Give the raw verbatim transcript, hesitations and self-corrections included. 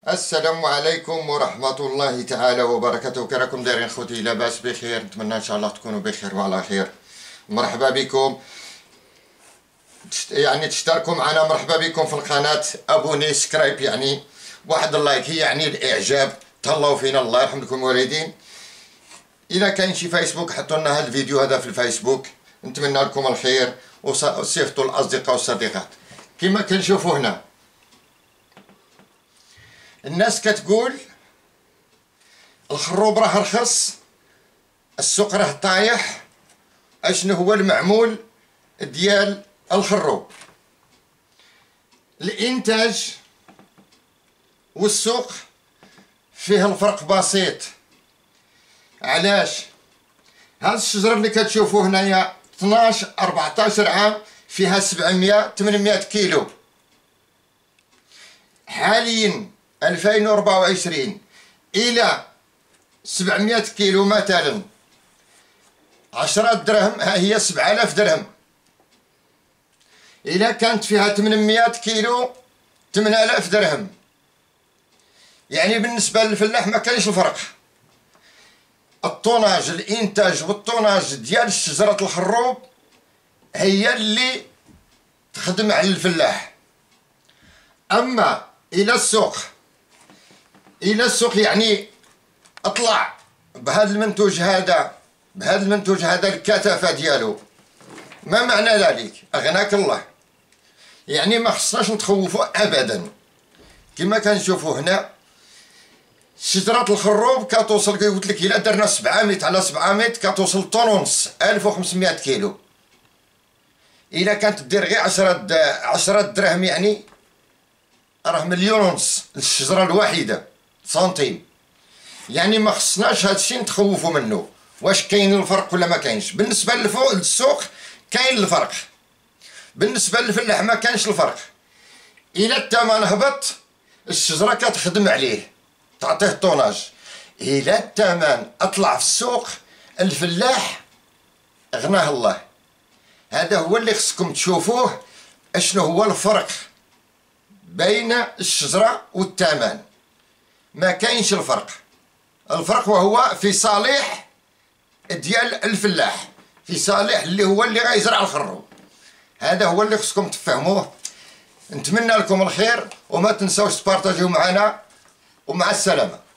السلام عليكم ورحمة الله تعالى وبركاته. كي راكم دايرين خوتي؟ لاباس بخير؟ نتمنى ان شاء الله تكونوا بخير وعلى خير. مرحبا بكم، يعني تشتركوا معنا. مرحبا بكم في القناة، ابوني سكرايب، يعني واحد اللايك يعني الاعجاب. تهلاو فينا، الله يرحم لكم الوالدين. اذا كاين شي فيسبوك حطوا لنا هذا الفيديو هذا في الفيسبوك، نتمنى لكم الخير وصيفطوا الاصدقاء والصديقات. كما كنشوفوا هنا الناس كتقول الخروب راه رخص، السوق راه طايح. اشنو هو المعمول ديال الخروب؟ الانتاج والسوق فيه الفرق بسيط. علاش؟ هاد الشجره اللي كتشوفوا هنايا اثناش أربعطاش عام فيها سبعمية ثمانمية كيلو. حاليا ألفين وأربعة وعشرين الى سبعمية كيلو مثلا عشرة دراهم، ها هي سبعة آلاف درهم. الى كانت فيها ثمانمية كيلو ثمانية آلاف درهم. يعني بالنسبه للفلاح ما كاينش الفرق. الطوناج، الانتاج والطوناج ديال شجره الخروب هي اللي تخدم على الفلاح. اما الى السوق الى السوق يعني اطلع بهذا المنتوج هذا بهذا المنتوج هذا الكثافه ديالو، ما معنى ذلك؟ اغناك الله. يعني ما خصناش نتخوفوا ابدا. كما كنشوفوا هنا شجره الخروب كتوصل، قلت لك الا درنا سبعمية على سبعمية كتوصل طن ونص، ألف وخمسمية كيلو. الا كانت دير غير عشرة عشرة دراهم يعني راه مليون ونص الشجره الواحده سنتيم. يعني ما خصناش هادشي نتخوفوا منه. واش كاين الفرق ولا ما كاينش؟ بالنسبه للفوق للسوق كاين الفرق، بالنسبه للفلاح ما كاينش الفرق. الى الثمن هبط الشجره كتخدم عليه تعطيه الطوناج. الى الثمن اطلع في السوق الفلاح غناه الله. هذا هو اللي خصكم تشوفوه، اشنو هو الفرق بين الشجره والثمن. ما كاينش الفرق. الفرق وهو في صالح ديال الفلاح، في صالح اللي هو اللي غيزرع الخروب. هذا هو اللي خصكم تفهموه. نتمنى لكم الخير وما تنساوش تبارطاجيو معنا، ومع السلامه.